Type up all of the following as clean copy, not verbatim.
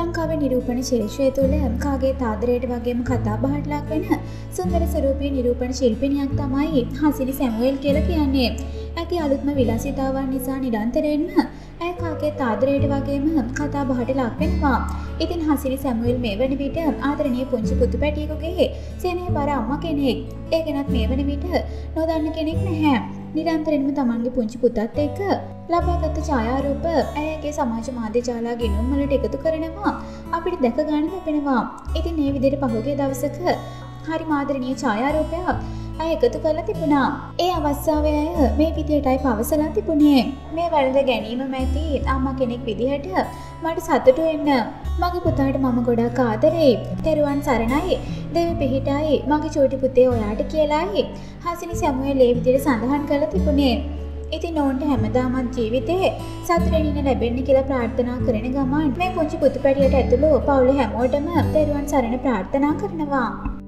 ලංකාවේ නිරූපණ ශිල්පය තුළ කාගේ ආදරයට වගේම කතා බහට ලක් වෙන සුන්දර ස්වරූපී නිරූපණ ශිල්පිනියක් තමයි හසිනි සැමුවෙල් කියලා කියන්නේ. ඇගේ අලුත්ම විලාසිතාවන් නිසා නිරන්තරයෙන්ම ඇය කාගේ ආදරයට වගේම කතා බහට ලක් වෙනවා. ඉතින් හසිනි සැමුවෙල් මේ වන විට ආදරණීය පුංචි පුතු පැටියෙකුගේ සෙනෙහබර අම්මා කෙනෙක්. ඒ කෙනත් මේ වන විට නොදන්න කෙනෙක් නැහැ. නිරන්තරයෙන්ම තමන්ගේ පුංචි පුතත් එක්ක ලබාගත් ඡායාරූප ඇයගේ සමාජ මාධ්‍ය ජාලා ගිණුම් වලට එකතු කරනවා අපිට දැක ගන්න ලැබෙනවා. ඉතින් මේ විදිහට පහුගිය දවසක හරි ආදරණීය ඡායාරූපයක් ඇය එකතු කරලා තිබුණා. ඒ අවස්ථාවේ ඇය මේ විදිහටයි පවසලා තිබුණේ. මේ වැළඳ ගැනීම මැති අම්මා කෙනෙක් විදිහට මට සතුටු වෙන්න. මගේ පුතාට මම ගොඩක් ආදරෙයි. තෙරුවන් සරණයි. දෙවි පිහිටයි. මගේ චූටි පුතේ ඔයාට කියලායි හසිනි සැමුවෙල් ඒ විදිහට සඳහන් කරලා තිබුණේ. ඉතින් ඔවුන්ට හැමදාමත් ජීවිතේ සතුටින් ඉන්න ලැබෙන්න කියලා ප්‍රාර්ථනා කරන ගමන් මේ පුංචි පුතු පැටියට ඇතුළු පවුලේ හැමෝටම තෙරුවන් සරණ ප්‍රාර්ථනා කරනවා.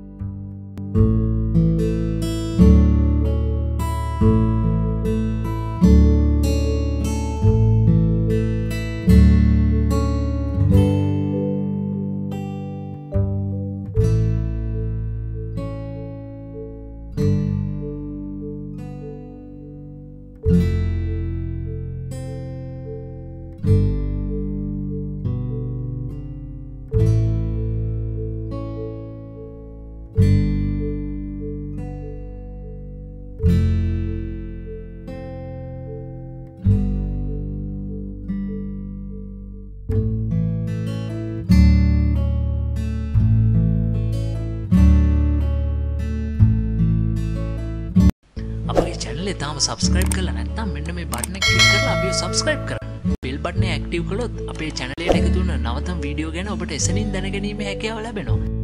අපේ channel එක තාම subscribe කරලා නැත්නම් මෙන්න මේ button එක click කරලා අපිව subscribe කරන්න. bell button එක active කළොත් අපේ channel එකට එකතු වෙන නවතම වීඩියෝ ගැන ඔබට එසනින් දැනගැනීමේ හැකියාව ලැබෙනවා.